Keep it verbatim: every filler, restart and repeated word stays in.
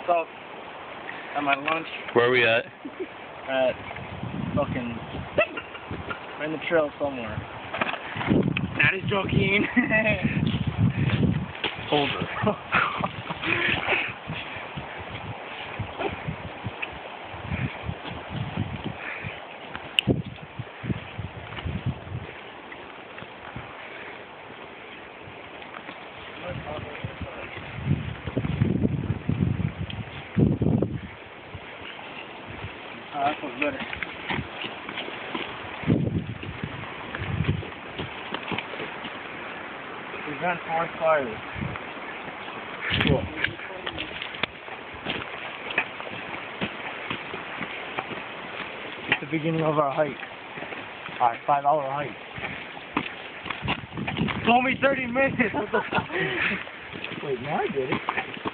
up at my lunch. Where are we at? At fucking in the trail somewhere. That is joking. Hold it. Oh, that feels better. We've got four fires. Cool. It's the beginning of our hike. Our five hour hike. It's only thirty minutes. What the fuck? Wait, now I get it.